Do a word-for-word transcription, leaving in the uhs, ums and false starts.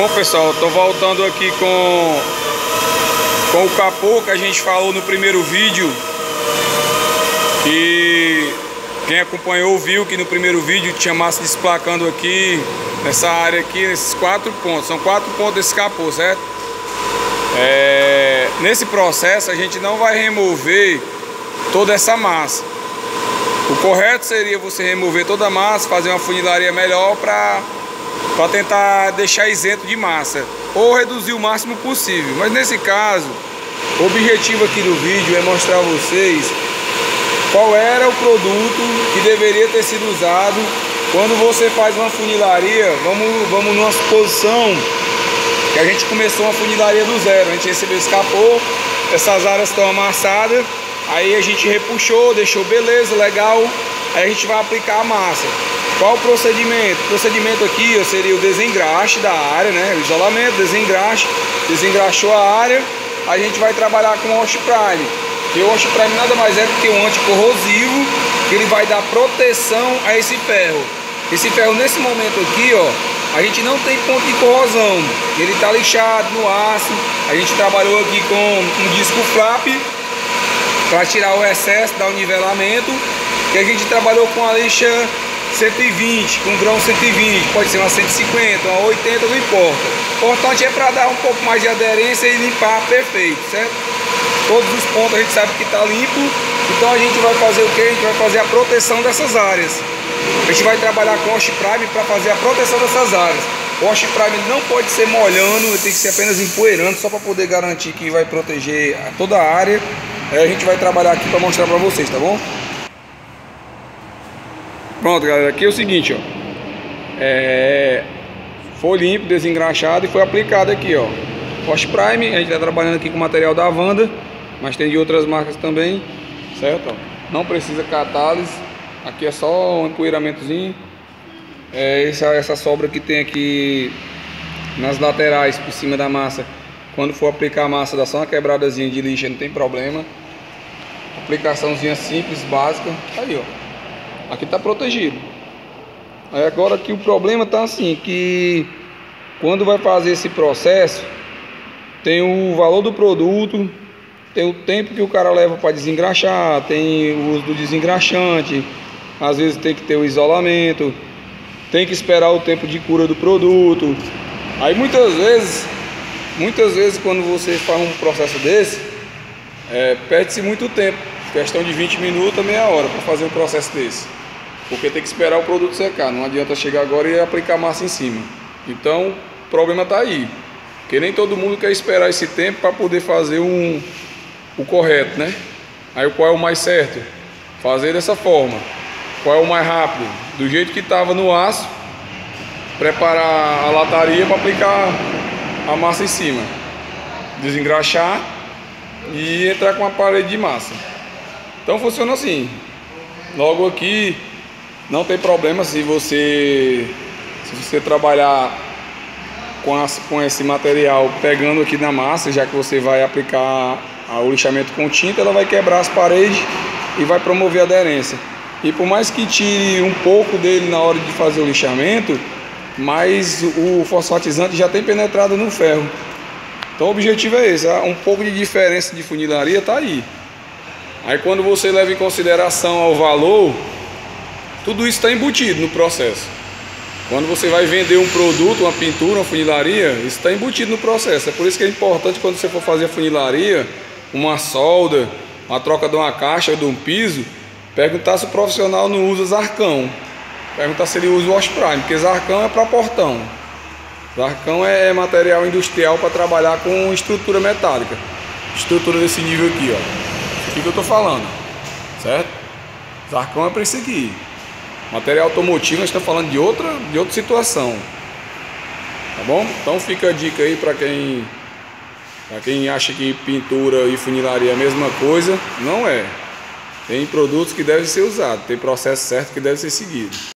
Bom, pessoal, estou voltando aqui com, com o capô que a gente falou no primeiro vídeo. E quem acompanhou viu que no primeiro vídeo tinha massa desplacando aqui nessa área aqui, nesses quatro pontos. São quatro pontos desse capô, certo? É, nesse processo a gente não vai remover toda essa massa. O correto seria você remover toda a massa, fazer uma funilaria melhor para para tentar deixar isento de massa ou reduzir o máximo possível. Mas nesse caso, o objetivo aqui do vídeo é mostrar a vocês qual era o produto que deveria ter sido usado quando você faz uma funilaria. Vamos, vamos numa suposição que a gente começou uma funilaria do zero. A gente recebeu esse capô, essas áreas estão amassadas, aí a gente repuxou, deixou beleza, legal. Aí a gente vai aplicar a massa. Qual o procedimento? O procedimento aqui ó, seria o desengraxe da área, né? O isolamento, desengraxe, desengraxou a área, a gente vai trabalhar com o Wash Prime. E o Wash Prime nada mais é do que um anticorrosivo, que ele vai dar proteção a esse ferro. Esse ferro nesse momento aqui, ó, a gente não tem ponto de corrosão, ele está lixado no aço. A gente trabalhou aqui com um disco flap para tirar o excesso, dar o nivelamento. E a gente trabalhou com a lixa cento e vinte, com grão cento e vinte, pode ser uma cento e cinquenta, uma oitenta, não importa. O importante é para dar um pouco mais de aderência e limpar perfeito, certo? Todos os pontos a gente sabe que está limpo, então a gente vai fazer o que? A gente vai fazer a proteção dessas áreas. A gente vai trabalhar com o Wash Prime para fazer a proteção dessas áreas. O Wash Prime não pode ser molhando, ele tem que ser apenas empoeirando, só para poder garantir que vai proteger toda a área. Aí a gente vai trabalhar aqui para mostrar para vocês, tá bom? Pronto, galera, aqui é o seguinte, ó, é, foi limpo, desengraxado e foi aplicado aqui, ó, Wash Prime. A gente está trabalhando aqui com material da Wanda, mas tem de outras marcas também, certo? Ó, não precisa catálise, aqui é só um empoeiramentozinho. É, essa, essa sobra que tem aqui nas laterais, por cima da massa, quando for aplicar a massa, dá só uma quebradazinha de lixa, não tem problema. Aplicaçãozinha simples, básica, aí ó. Aqui está protegido. Aí agora que o problema está assim, que quando vai fazer esse processo, tem o valor do produto, tem o tempo que o cara leva para desengraxar, tem o uso do desengraxante, às vezes tem que ter o isolamento, tem que esperar o tempo de cura do produto. Aí muitas vezes, muitas vezes quando você faz um processo desse, é, perde-se muito tempo, questão de vinte minutos a meia hora para fazer um processo desse. Porque tem que esperar o produto secar, não adianta chegar agora e aplicar massa em cima. Então o problema está aí, porque nem todo mundo quer esperar esse tempo para poder fazer um, o correto, né? Aí qual é o mais certo? Fazer dessa forma. Qual é o mais rápido? Do jeito que estava no aço, preparar a lataria para aplicar a massa em cima, desengraxar e entrar com a parede de massa. Então funciona assim. Logo aqui não tem problema se você se você trabalhar com, as, com esse material pegando aqui na massa, já que você vai aplicar o lixamento com tinta, ela vai quebrar as paredes e vai promover a aderência. E por mais que tire um pouco dele na hora de fazer o lixamento, mas o fosfatizante já tem penetrado no ferro. Então o objetivo é esse, um pouco de diferença de funilaria está aí. Aí quando você leva em consideração ao valor, tudo isso está embutido no processo. Quando você vai vender um produto, uma pintura, uma funilaria, isso está embutido no processo. É por isso que é importante quando você for fazer a funilaria, uma solda, uma troca de uma caixa ou de um piso, perguntar se o profissional não usa zarcão. Perguntar se ele usa o Wash Prime, porque zarcão é para portão. Zarcão é material industrial para trabalhar com estrutura metálica. Estrutura desse nível aqui, ó. O que eu estou falando, certo? Zarcão é para isso aqui. Material automotivo, nós estamos falando de outra, de outra situação, tá bom? Então fica a dica aí para quem, para quem acha que pintura e funilaria é a mesma coisa. Não é. Tem produtos que devem ser usados, tem processo certo que deve ser seguido.